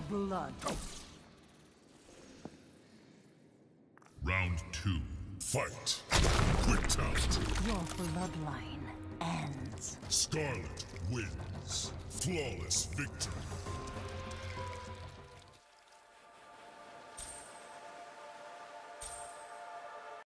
blood. Round 2. Fight. Quitality. Your bloodline ends. Skarlet wins. Flawless victory.